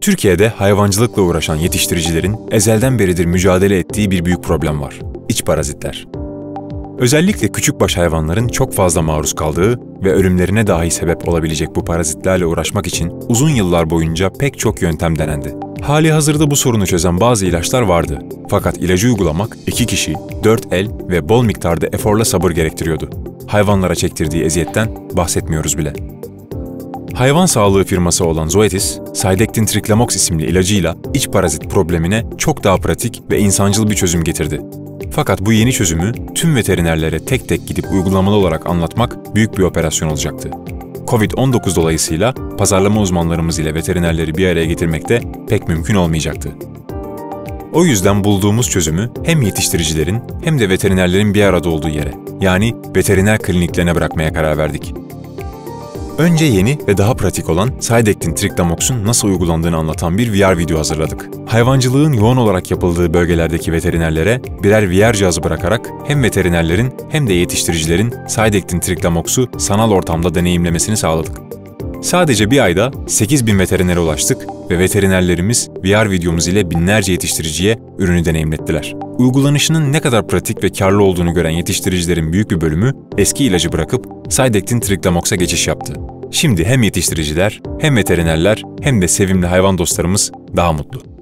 Türkiye'de hayvancılıkla uğraşan yetiştiricilerin ezelden beridir mücadele ettiği bir büyük problem var. İç parazitler. Özellikle küçükbaş hayvanların çok fazla maruz kaldığı ve ölümlerine dahi sebep olabilecek bu parazitlerle uğraşmak için uzun yıllar boyunca pek çok yöntem denendi. Halihazırda bu sorunu çözen bazı ilaçlar vardı. Fakat ilacı uygulamak 2 kişi, 4 el ve bol miktarda eforla sabır gerektiriyordu. Hayvanlara çektirdiği eziyetten bahsetmiyoruz bile. Hayvan sağlığı firması olan Zoetis, Cydectin Triclamox isimli ilacıyla iç parazit problemine çok daha pratik ve insancıl bir çözüm getirdi. Fakat bu yeni çözümü tüm veterinerlere tek tek gidip uygulamalı olarak anlatmak büyük bir operasyon olacaktı. Covid-19 dolayısıyla pazarlama uzmanlarımız ile veterinerleri bir araya getirmek de pek mümkün olmayacaktı. O yüzden bulduğumuz çözümü hem yetiştiricilerin hem de veterinerlerin bir arada olduğu yere, yani veteriner kliniklerine bırakmaya karar verdik. Önce yeni ve daha pratik olan Cydectin Triclamox'un nasıl uygulandığını anlatan bir VR video hazırladık. Hayvancılığın yoğun olarak yapıldığı bölgelerdeki veterinerlere birer VR cihazı bırakarak hem veterinerlerin hem de yetiştiricilerin Cydectin Triclamox'u sanal ortamda deneyimlemesini sağladık. Sadece bir ayda 8.000 veterinere ulaştık ve veterinerlerimiz VR videomuz ile binlerce yetiştiriciye ürünü deneyimlettiler. Uygulanışının ne kadar pratik ve karlı olduğunu gören yetiştiricilerin büyük bir bölümü eski ilacı bırakıp Cydectin Triclamox'a geçiş yaptı. Şimdi hem yetiştiriciler, hem veterinerler hem de sevimli hayvan dostlarımız daha mutlu.